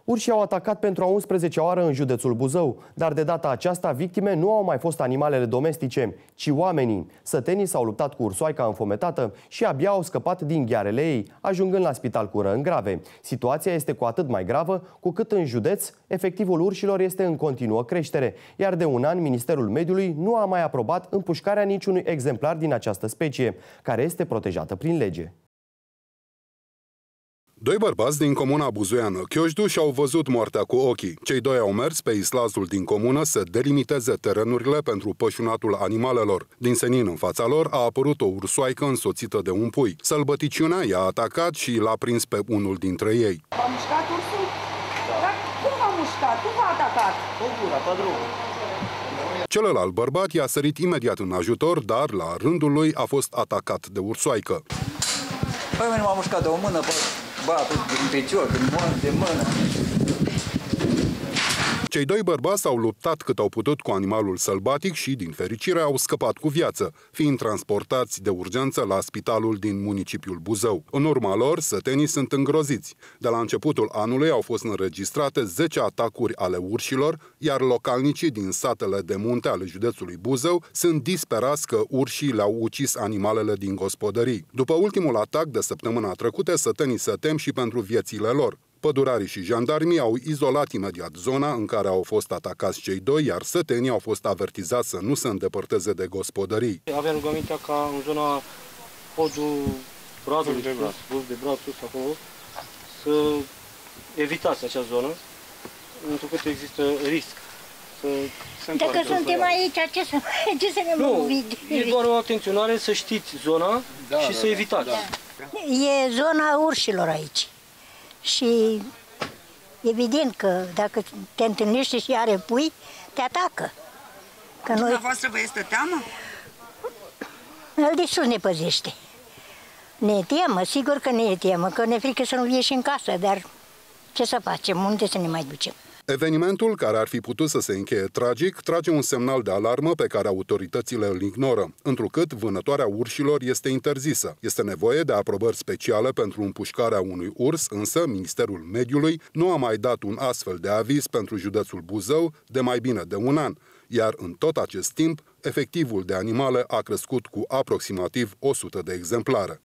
Urșii au atacat pentru a 11-a oară în județul Buzău, dar de data aceasta victime nu au mai fost animalele domestice, ci oamenii. Sătenii s-au luptat cu ursoaica înfometată și abia au scăpat din ghearele ei, ajungând la spital cu răni grave. Situația este cu atât mai gravă, cu cât în județ efectivul urșilor este în continuă creștere, iar de un an Ministerul Mediului nu a mai aprobat împușcarea niciunui exemplar din această specie, care este protejată prin lege. Doi bărbați din comuna buzoiană Chioșdu și-au văzut moartea cu ochii. Cei doi au mers pe islazul din comună să delimiteze terenurile pentru pășunatul animalelor. Din senin în fața lor a apărut o ursoaică însoțită de un pui. Sălbăticiunea i-a atacat și l-a prins pe unul dintre ei. V-a mușcat ursul? Dar cum v-a mușcat? Cum v-a atacat? Cu gura, pe drum. Celălalt bărbat i-a sărit imediat în ajutor, dar la rândul lui a fost atacat de ursoaică. Păi mine m-a mușcat de o mână, băiatul din picior, de mână. Cei doi bărbați s-au luptat cât au putut cu animalul sălbatic și, din fericire, au scăpat cu viață, fiind transportați de urgență la spitalul din municipiul Buzău. În urma lor, sătenii sunt îngroziți. De la începutul anului au fost înregistrate 10 atacuri ale urșilor, iar localnicii din satele de munte ale județului Buzău sunt disperați că urșii le-au ucis animalele din gospodării. După ultimul atac de săptămâna trecută, sătenii se tem și pentru viețile lor. Pădurarii și jandarmii au izolat imediat zona în care au fost atacați cei doi, iar sătenii au fost avertizați să nu se îndepărteze de gospodării. Avem rugămintea ca în zona podul bradului, de brad sus acolo, să evitați acea zonă, pentru că există risc. Dacă suntem aici, ce să ne mă e doar o atenționare să știți zona și să evitați. E zona urșilor aici. Și evident că dacă te întâlnești și are pui, te atacă. Că Dumneavoastră vă este teamă? El de sus ne păzește. Ne temă, sigur că ne e temă, că ne frică să nu ieși în casă, dar ce să facem, unde să ne mai ducem? Evenimentul, care ar fi putut să se încheie tragic, trage un semnal de alarmă pe care autoritățile îl ignoră, întrucât vânătoarea urșilor este interzisă. Este nevoie de aprobări speciale pentru împușcarea unui urs, însă Ministerul Mediului nu a mai dat un astfel de aviz pentru județul Buzău de mai bine de un an, iar în tot acest timp, efectivul de animale a crescut cu aproximativ 100 de exemplare.